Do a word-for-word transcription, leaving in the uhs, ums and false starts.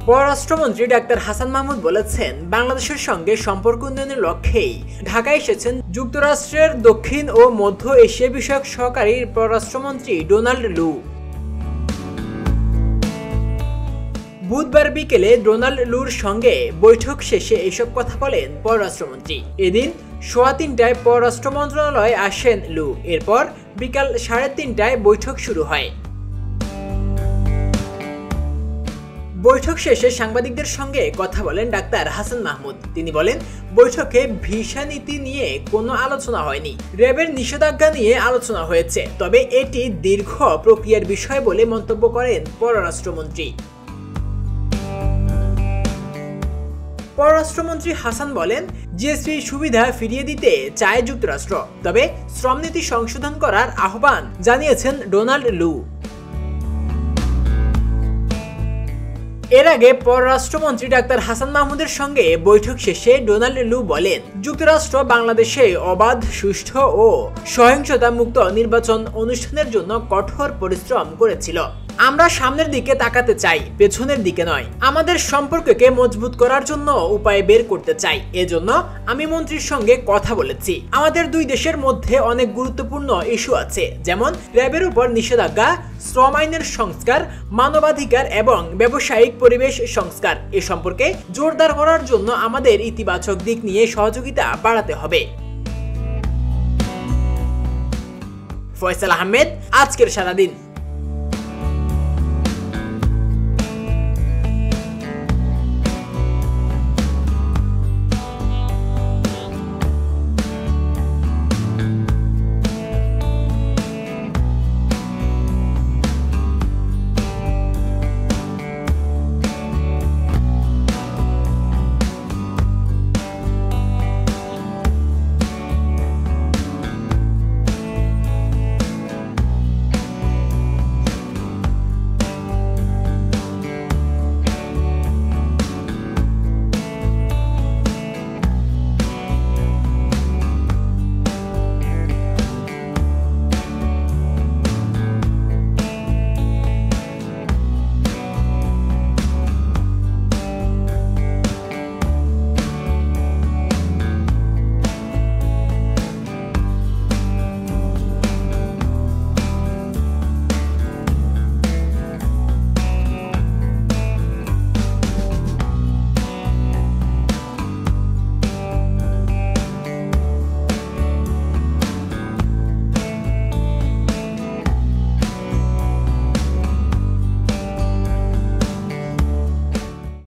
পররাষ্ট্রমন্ত্রী ডাক্তার হাসান মাহমুদ বলেছেন, বাংলাদেশের সঙ্গে সম্পর্ক উন্নয়নের লক্ষ্যেই ঢাকায় এসেছেন যুক্তরাষ্ট্রের দক্ষিণ ও মধ্য এশিয়া বিষয়ক সহকারী পররাষ্ট্রমন্ত্রী ডোনাল্ড লু। বুধবার বিকেলে ডোনাল্ড লুর সঙ্গে বৈঠক শেষে এসব কথা বলেন পররাষ্ট্রমন্ত্রী। এদিন সোয়া তিনটায় পররাষ্ট্র মন্ত্রণালয়ে আসেন লু। এরপর বিকাল সাড়ে তিনটায় বৈঠক শুরু হয়। বৈঠক শেষে সাংবাদিকদের সঙ্গে কথা বলেন ডাক্তার হাসান মাহমুদ। তিনি বলেন, বৈঠকে ভিসা নীতি নিয়ে কোনো আলোচনা হয়নি। র্যাবের নিষেধাজ্ঞা নিয়ে আলোচনা হয়েছে, তবে এটি দীর্ঘ প্রক্রিয়ার বিষয় বলে মন্তব্য করেন পররাষ্ট্রমন্ত্রী। পররাষ্ট্রমন্ত্রী হাসান বলেন, জিএসপি সুবিধা ফিরিয়ে দিতে চায় যুক্তরাষ্ট্র, তবে শ্রমনীতি সংশোধন করার আহ্বান জানিয়েছেন ডোনাল্ড লু। এর আগে পররাষ্ট্রমন্ত্রী ডাক্তার হাসান মাহমুদের সঙ্গে বৈঠক শেষে ডোনাল্ড লু বলেন, যুক্তরাষ্ট্র বাংলাদেশে অবাধ, সুষ্ঠু ও সহিংসতা মুক্ত নির্বাচন অনুষ্ঠানের জন্য কঠোর পরিশ্রম করেছিল। আমরা সামনের দিকে তাকাতে চাই, পেছনের দিকে নয়। আমাদের সম্পর্ককে মজবুত করার জন্য উপায় বের করতে চাই। এজন্য আমি মন্ত্রীর সঙ্গে কথা বলেছি। আমাদের দুই দেশের মধ্যে অনেক গুরুত্বপূর্ণ ইস্যু আছে, যেমন র্যাবের উপর নিষেধাজ্ঞা, শ্রম আইনের সংস্কার, মানবাধিকার এবং ব্যবসায়িক পরিবেশ সংস্কার। এ সম্পর্কে জোরদার করার জন্য আমাদের ইতিবাচক দিক নিয়ে সহযোগিতা বাড়াতে হবে। ফয়সাল আহমেদ, আজকের সারাদিন।